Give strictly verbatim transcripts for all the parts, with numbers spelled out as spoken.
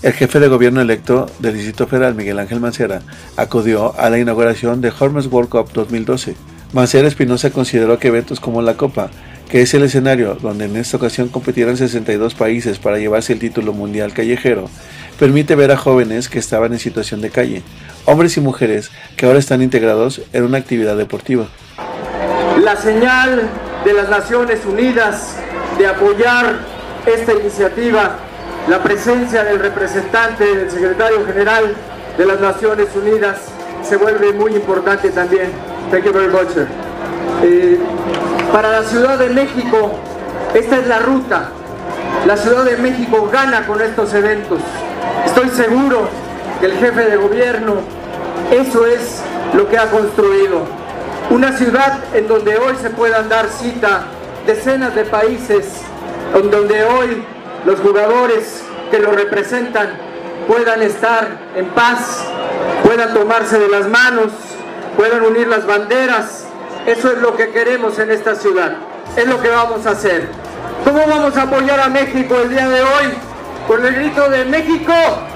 El jefe de gobierno electo del Distrito Federal, Miguel Ángel Mancera, acudió a la inauguración de Holmes's World Cup dos mil doce. Mancera Espinosa consideró que eventos como la Copa, que es el escenario donde en esta ocasión competirán sesenta y dos países para llevarse el título mundial callejero, permite ver a jóvenes que estaban en situación de calle, hombres y mujeres que ahora están integrados en una actividad deportiva. La señal de las Naciones Unidas de apoyar esta iniciativa, la presencia del representante del secretario general de las Naciones Unidas se vuelve muy importante también. Thank you very much, sir. Eh, para la Ciudad de México, esta es la ruta. La Ciudad de México gana con estos eventos. Estoy seguro que el jefe de gobierno, eso es lo que ha construido. Una ciudad en donde hoy se puedan dar cita decenas de países, en donde hoy los jugadores que lo representan puedan estar en paz, puedan tomarse de las manos, puedan unir las banderas. Eso es lo que queremos en esta ciudad, es lo que vamos a hacer. ¿Cómo vamos a apoyar a México el día de hoy? Con el grito de México,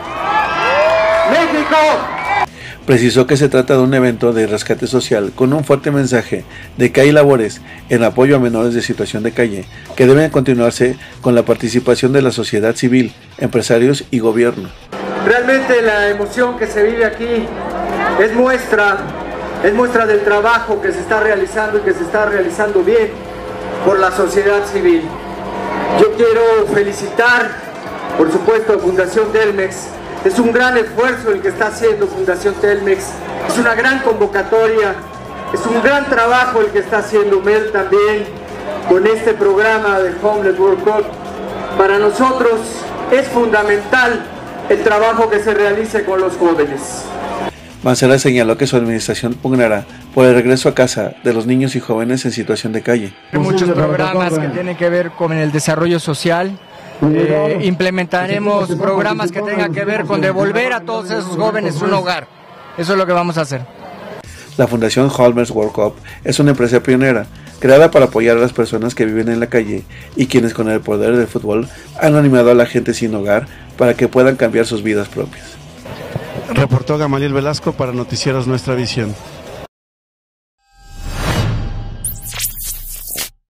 México. Precisó que se trata de un evento de rescate social con un fuerte mensaje de que hay labores en apoyo a menores de situación de calle que deben continuarse con la participación de la sociedad civil, empresarios y gobierno. Realmente la emoción que se vive aquí es muestra, es muestra del trabajo que se está realizando y que se está realizando bien por la sociedad civil. Yo quiero felicitar, por supuesto, a Fundación Telmex. Es un gran esfuerzo el que está haciendo Fundación Telmex, es una gran convocatoria, es un gran trabajo el que está haciendo Mel también con este programa de Holmes's World Cup. Para nosotros es fundamental el trabajo que se realice con los jóvenes. Mancera señaló que su administración pugnará por el regreso a casa de los niños y jóvenes en situación de calle. Hay muchos programas que tienen que ver con el desarrollo social. Eh, implementaremos programas que tengan que ver con devolver a todos esos jóvenes un hogar. Eso es lo que vamos a hacer. La Fundación Holmes's World Cup es una empresa pionera creada para apoyar a las personas que viven en la calle y quienes con el poder del fútbol han animado a la gente sin hogar para que puedan cambiar sus vidas propias. Reportó Gamaliel Velasco para Noticieros Nuestra Visión.